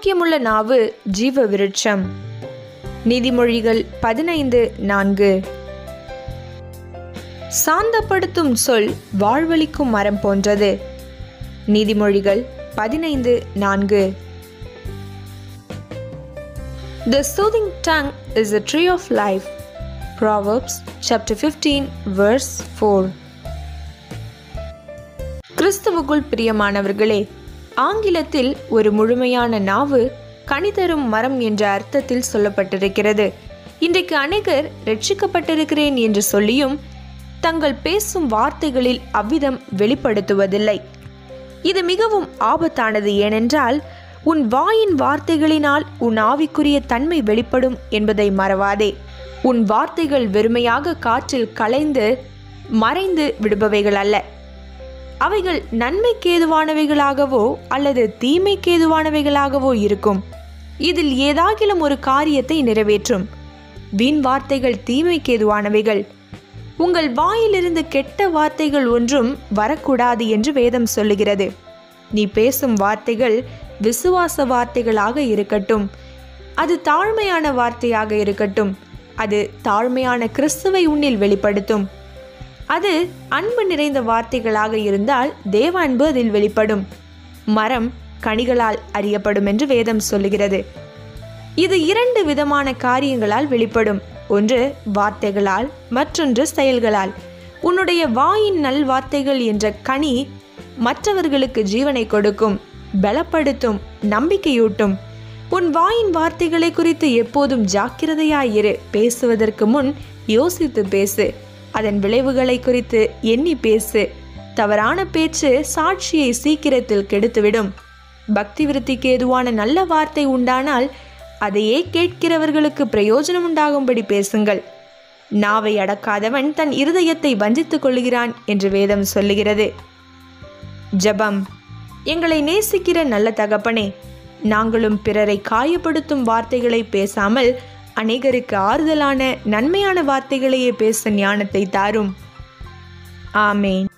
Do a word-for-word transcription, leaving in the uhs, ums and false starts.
சாமர்த்தியமுள்ள நாவு ஜீவ விருட்சம். நீதிமொழிகள் பதினைந்து நான்கு. சாந்தப்படுத்தும் சொல் வாழ்வளிக்கும் மரம் போன்றது. நீதிமொழிகள் பதினைந்து நான்கு. The soothing tongue is a tree of life. Proverbs chapter fifteen verse four. கிறிஸ்துவுக்குள் பிரியமானவர்களே, ஆங்கிலத்தில் ஒரு முழுமையான நாவு கனிதரும் மரம் என்ற அர்த்தத்தில் சொல்லப்பட்டிருக்கிறது. இன்றைக்கு அநேகர் ரட்சிக்கப்பட்டிருக்கிறேன் என்று சொல்லியும் தங்கள் பேசும் வார்த்தைகளில் அவ்விதம் வெளிப்படுத்துவதில்லை. இது மிகவும் ஆபத்தானது. ஏனென்றால் உன் வாயின் வார்த்தைகளினால் உன் ஆவிக்குரிய தன்மை வெளிப்படும் என்பதை மறவாதே. உன் வார்த்தைகள் வெறுமையாக காற்றில் கலைந்து மறைந்து விடுபவைகள் அல்ல. அவைகள் நன்மைக்கு ஏதுவானவைகளாகவோ அல்லது தீமைக்கு ஏதுவானவைகளாகவோ இருக்கும். இதில் ஏதாகிலும் ஒரு காரியத்தை நிறைவேற்றும். வீண் வார்த்தைகள் தீமைக்கு ஏதுவானவைகள். உங்கள் வாயிலிருந்து கெட்ட வார்த்தைகள் ஒன்றும் வரக்கூடாது என்று வேதம் சொல்லுகிறது. நீ பேசும் வார்த்தைகள் விசுவாச வார்த்தைகளாக இருக்கட்டும். அது தாழ்மையான வார்த்தையாக இருக்கட்டும். அது தாழ்மையான கிறிஸ்துவை உன்னில் வெளிப்படுத்தும். அது அன்பு நிறைந்த வார்த்தைகளாக இருந்தால் தேவ அன்பு அதில் வெளிப்படும். மரம் கனிகளால் அறியப்படும் என்று வேதம் சொல்லுகிறது. இது இரண்டு விதமான காரியங்களால் வெளிப்படும். ஒன்று வார்த்தைகளால், மற்றொன்று செயல்களால். உன்னுடைய வாயின் நல் வார்த்தைகள் என்ற கனி மற்றவர்களுக்கு ஜீவனை கொடுக்கும், பலப்படுத்தும், நம்பிக்கையூட்டும். உன் வாயின் வார்த்தைகளை குறித்து எப்போதும் ஜாக்கிரதையாயிரு. பேசுவதற்கு முன் யோசித்து பேசு. அதன் விளைவுகளை குறித்து எண்ணி பேசு. தவறான பேச்சு சாட்சியை சீக்கிரத்தில் கெடுத்துவிடும். பக்தி விருத்திக்கு ஏதுவான நல்ல வார்த்தை உண்டானால் அதையே கேட்கிறவர்களுக்கு பிரயோஜனம் உண்டாகும்படி பேசுங்கள். நாவை அடக்காதவன் தன் இருதயத்தை வஞ்சித்துக் கொள்கிறான் என்று வேதம் சொல்லுகிறது. ஜெபம். எங்களை நேசிக்கிற நல்ல தகப்பனே, நாங்களும் பிறரை காயப்படுத்தும் வார்த்தைகளை பேசாமல் அநேகருக்கு ஆறுதலான நன்மையான வார்த்தைகளையே பேச ஞானத்தை தாரும். ஆமேன்.